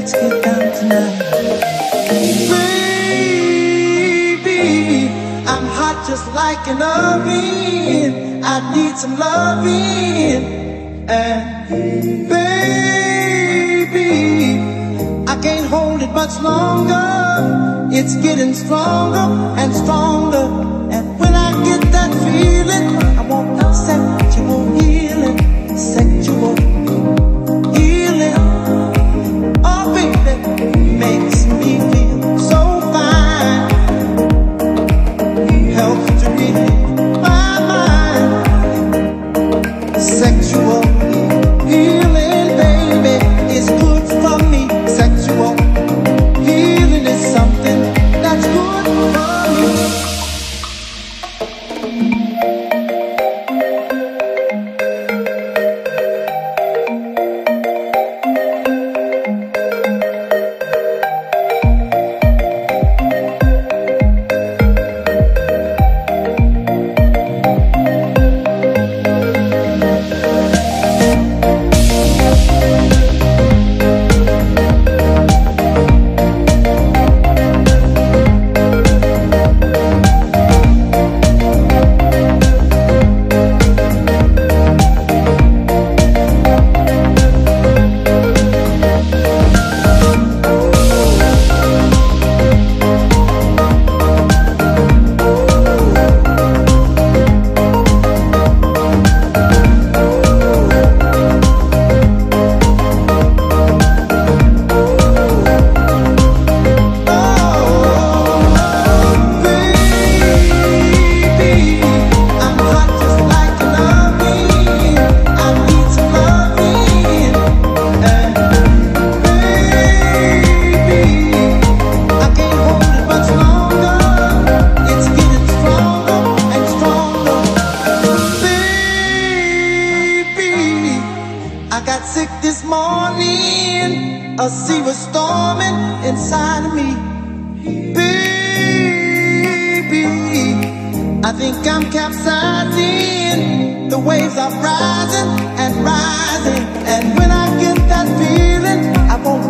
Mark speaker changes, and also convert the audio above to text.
Speaker 1: let's get down tonight. Baby, I'm hot just like an oven. I need some loving. And baby, I can't hold it much longer. It's getting stronger and stronger. And when I get that feeling, I want sexual healing, sexual healing. Oh baby, makes me feel so fine. Helps to relieve my mind. Sexual healing, baby, is good for me. Sexual healing is something that's good for me. I got sick this morning, a sea was storming inside of me. Baby, I think I'm capsizing. The waves are rising and rising. And when I get that feeling, I won't